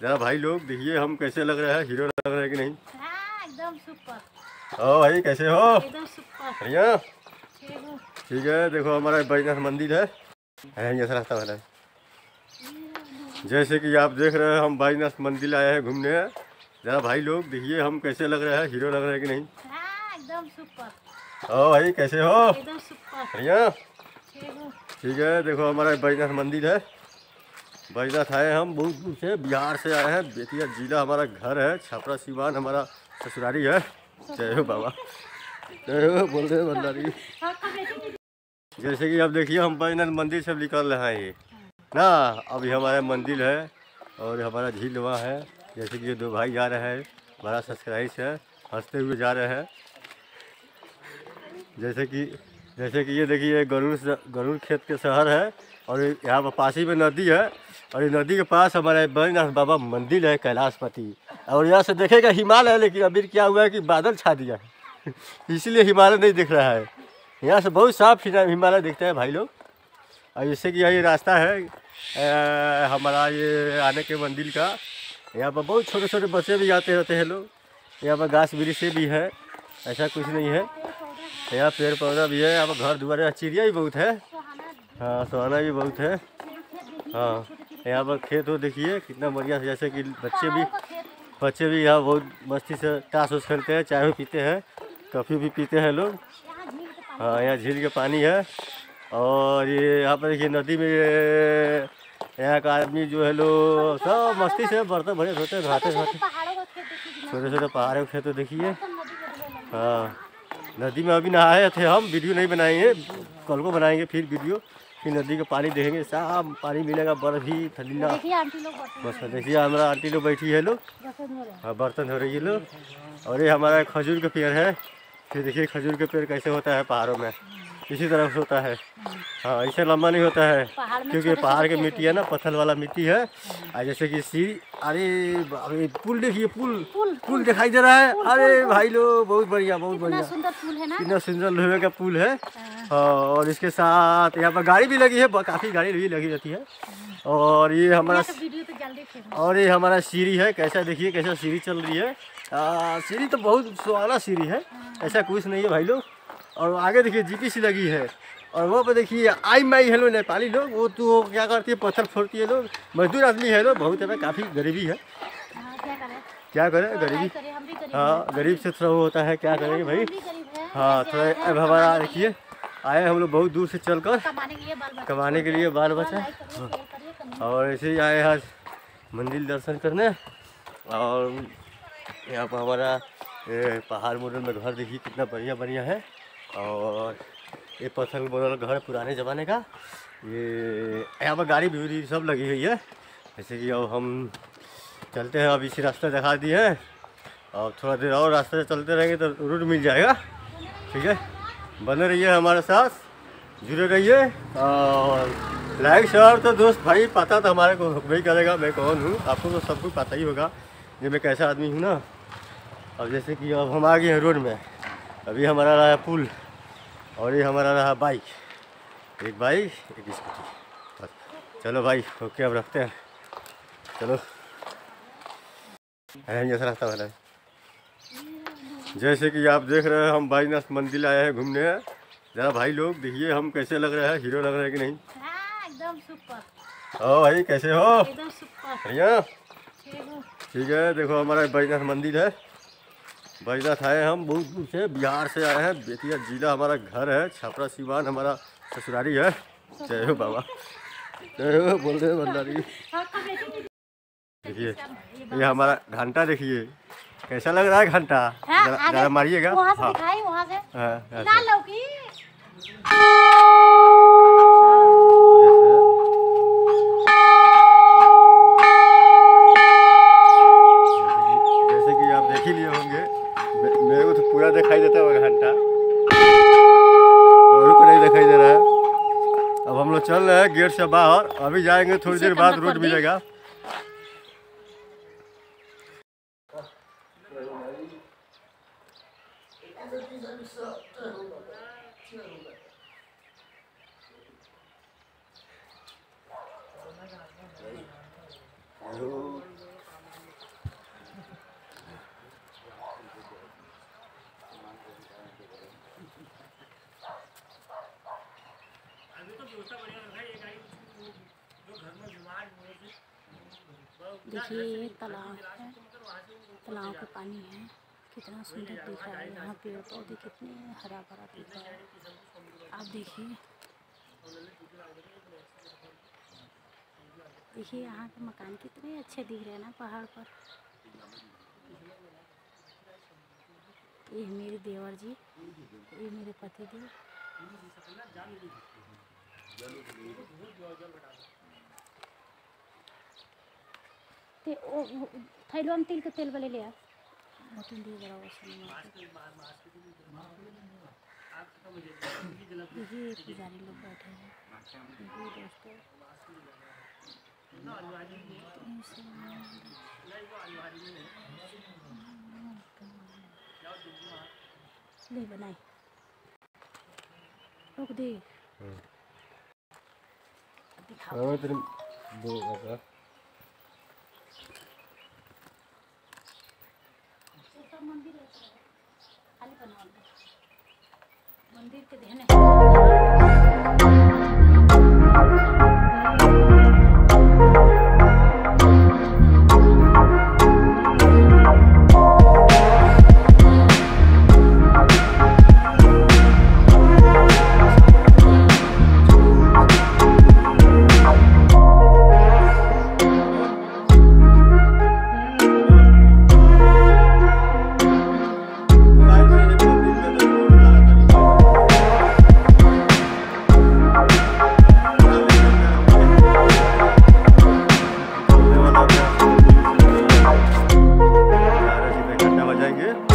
जरा भाई लोग देखिए हम कैसे लग रहे हैं, हीरो लग रहे हैं कि नहीं। हाँ, एकदम सुपर। ओ भाई कैसे हो? एकदम सुपर। बढ़िया। ठीक ठीक है, देखो हमारा बैजनाथ मंदिर है ऐसा रास्ता वाला है। जैसे कि आप देख रहे हैं हम बैजनाथ मंदिर आए हैं घूमने। जरा भाई लोग देखिए हम कैसे लग रहे हैं, हीरो लग रहे हैं कि नहीं। हाँ, एकदम सुपर। ओ भाई कैसे हो? एकदम सुपर। बढ़िया। ठीक ठीक है, देखो हमारा बैजनाथ मंदिर है। बैजनाथ आए हम बहुत दूर से, बिहार से आए हैं। बेतिया जिला हमारा घर है, छपरा सिवान हमारा ससुरारी है। जय हो बाबा, जय हो बोल रहे भंडारी। जैसे कि अब देखिए हम बैजनाथ मंदिर से निकल रहे हैं ये ना। अभी हमारा मंदिर है और हमारा झील वहाँ है। जैसे कि ये दो भाई जा रहे हैं, बड़ा सब्सक्राइब है, हंसते हुए जा रहे हैं। जैसे कि ये देखिए गरुड़ खेत के शहर है और यहाँ पर पास ही में नदी है और ये नदी के पास हमारे बैजनाथ बाबा मंदिर है कैलाशपति। और यहाँ से देखेगा हिमालय, लेकिन अभी क्या हुआ है कि बादल छा दिया है इसलिए हिमालय नहीं दिख रहा है। यहाँ से बहुत साफ हिमालय दिखता है भाई लोग। और जैसे कि ये रास्ता है हमारा ये आने के मंदिर का। यहाँ पर बहुत छोटे छोटे बच्चे भी आते रहते हैं लोग। यहाँ पर घास वृक्ष भी है, ऐसा कुछ नहीं है। यहाँ पेड़ पौधा भी है, यहाँ पर घर दुआरे, चिड़िया भी बहुत है। हाँ, सुहाना भी बहुत है। हाँ, यहाँ पर खेत हो देखिए कितना बढ़िया से। जैसे कि बच्चे भी यहाँ बहुत मस्ती से ताश उस खेलते हैं, चाय भी पीते हैं, कॉफ़ी भी पीते हैं लोग। हाँ, यहाँ झील के पानी है। और ये यहाँ पर देखिए नदी में यहाँ का आदमी जो है लोग सब मस्ती से बर्तन भरे धोते नहाते नहाते। छोटे छोटे पहाड़ों के खेत देखिए। हाँ, नदी में अभी नहाए थे हम, वीडियो नहीं बनाएंगे, कल को बनाएंगे फिर वीडियो। फिर नदी का पानी देखेंगे, साफ पानी मिलेगा, बर्फ भी ठंडा। बस देखिए हमारा आंटी लोग बैठी है लोग, हाँ बर्तन धो रही है लोग। और ये हमारा खजूर का पेड़ है। फिर देखिए खजूर के पेड़ कैसे होता है पहाड़ों में, इसी तरह से होता है। हाँ, ऐसे लंबा नहीं होता है क्योंकि पहाड़ की मिट्टी है ना, पत्थर वाला मिट्टी है। और जैसे कि सीढ़ी, अरे पुल देखिए, पुल दिखाई दे रहा है। अरे भाई लोग बहुत बढ़िया, बहुत बढ़िया, कितना सुंदर लोहे का पुल है। और इसके साथ यहाँ पर गाड़ी भी लगी है, काफ़ी गाड़ी भी लगी रहती है। और ये हमारा सीढ़ी है, कैसा देखिए कैसा सीढ़ी चल रही है। सीढ़ी तो बहुत सुहाना सीढ़ी है, ऐसा कुछ नहीं है भाई लोग। और आगे देखिए जीपीसी लगी है। और वो पे देखिए आई माई हेलो नेपाली लोग, वो तो क्या करती है, पत्थर फोड़ती है लोग। मजदूर आदमी है लोग, बहुत है, काफ़ी गरीबी है। क्या करें गरीबी, हाँ गरीब से थोड़ा वो होता है, क्या करेंगे भाई। हाँ, थोड़ा अब हमारा देखिए आए हम लोग बहुत दूर से चलकर कमाने के लिए बाल बच्चा। और ऐसे ही आए आज मंदिर दर्शन करने। और यहाँ पर हमारा पहाड़ मॉडल में घर देखिए कितना बढ़िया बढ़िया है। और ये पत्थर मॉडल घर पुराने ज़माने का। ये यहाँ पर गाड़ी भी सब लगी हुई है। जैसे कि अब हम चलते हैं, अब इसी रास्ते दिखा दिए हैं और थोड़ा देर और रास्ते से चलते रहेंगे तो रूट मिल जाएगा। ठीक है, बने रहिए हमारे साथ, जुड़े रहिए। और लाइक शेयर तो दोस्त भाई पता तो हमारे को वही करेगा, मैं कौन हूँ आपको तो सब कुछ पता ही होगा कि मैं कैसा आदमी हूँ ना। अब जैसे कि अब हम आ गए हैं रोड में, अभी हमारा रहा पुल और ये हमारा रहा बाइक, एक बाइक एक स्कूटी। चलो भाई ओके, अब रखते हैं, चलो ऐसा रास्ता वाला है। जैसे कि आप देख रहे हैं हम बैजनाथ मंदिर आए हैं घूमने। जरा भाई लोग देखिए हम कैसे लग रहे हैं, हीरो लग रहे हैं कि नहीं। हाँ, एकदम सुपर। ओ भाई कैसे हो? एकदम सुपर। बढ़िया। ठीक है, देखो हमारा बैजनाथ मंदिर है। बैजनाथ आए हम बहुत दूर से, बिहार से आए हैं। बेतिया जिला हमारा घर है, छपरा सिवान हमारा ससुरारी है। जय हो बाबा, जय हो बोल रहे भंडारी। देखिए ये हमारा घंटा देखिए कैसा लग रहा है घंटा, जरा मारिएगा। वहाँ से दिखाई, वहाँ से ना लौकी। जैसे कि आप देख ही लिए होंगे, मेरे को तो पूरा दिखाई देता है घंटा, और को नहीं दिखाई दे रहा है। अब हम लोग चल रहे हैं गेट से बाहर, अभी जाएंगे थोड़ी देर बाद रोड मिलेगा। देखिए ये तालाब है, तालाब का पानी है, कितना सुंदर दिख रहा है। यहाँ पेड़ पौधे कितने हरा भरा दिख रहा है। आप देखिए यहाँ के मकान कितने अच्छे दिख रहे हैं ना पहाड़ पर। ये मेरे देवर जी, ये मेरे पति देव। ते ओ थैलो में तिल के तेल वाले ले आ मोटन दिए बड़ा वैसे ये पुजारी लोग बैठे हैं। देखिए दोस्तों ले बनाए रुक दे दिखाओ तेरे दो मंदिर है खाली बनवा मंदिर के ध्यान जाएंगे।